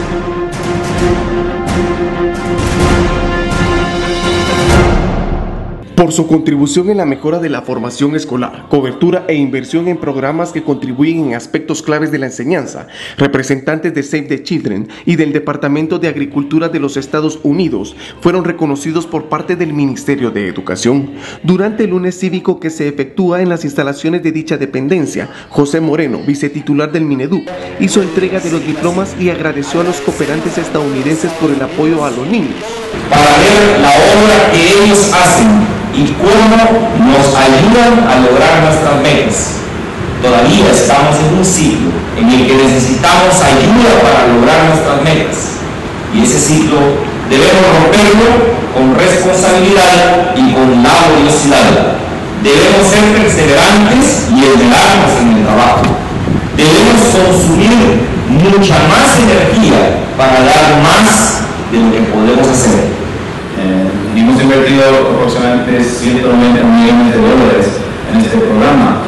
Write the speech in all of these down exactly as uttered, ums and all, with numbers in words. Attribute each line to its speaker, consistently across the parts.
Speaker 1: Por su contribución en la mejora de la formación escolar, cobertura e inversión en programas que contribuyen en aspectos claves de la enseñanza, representantes de Save the Children y del Departamento de Agricultura de los Estados Unidos fueron reconocidos por parte del Ministerio de Educación. Durante el lunes cívico que se efectúa en las instalaciones de dicha dependencia, José Moreno, vicetitular del Mineduc, hizo entrega de los diplomas y agradeció a los cooperantes estadounidenses por el apoyo a los niños.
Speaker 2: Para ver la obra que ellos hacen y cómo nos ayudan a lograr nuestras metas. Todavía estamos en un ciclo en el que necesitamos ayuda para lograr nuestras metas, y ese ciclo debemos romperlo con responsabilidad y con laboriosidad. Debemos ser perseverantes y esmerarnos en el trabajo. Debemos consumir mucha más energía para dar más de lo que podemos hacer.
Speaker 3: Eh, hemos invertido aproximadamente ciento noventa millones de dólares en este programa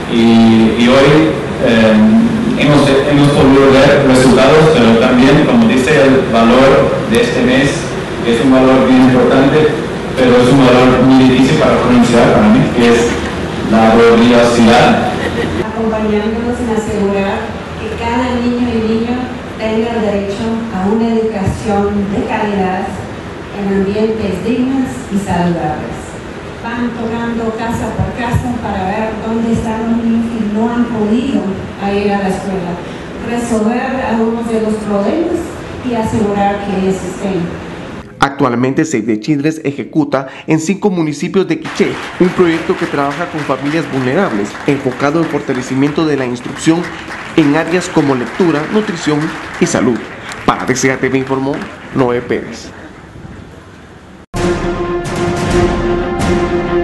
Speaker 3: y, y hoy eh, hemos, hemos podido ver resultados, pero también, como dice, el valor de este mes es un valor bien importante, pero es un valor muy difícil para pronunciar para mí, que es la laboriosidad.
Speaker 4: Acompañándonos en asegurar que cada niño y niña tenga derecho a una educación de calidad en ambientes dignos y saludables. Van tocando casa por casa para ver dónde están los niños que no han podido ir a la escuela, resolver algunos de los problemas y asegurar que ellos estén.
Speaker 1: Actualmente Save the Children ejecuta en cinco municipios de Quiché un proyecto que trabaja con familias vulnerables, enfocado en fortalecimiento de la instrucción en áreas como lectura, nutrición y salud. Para D C A T V informó Noé Pérez.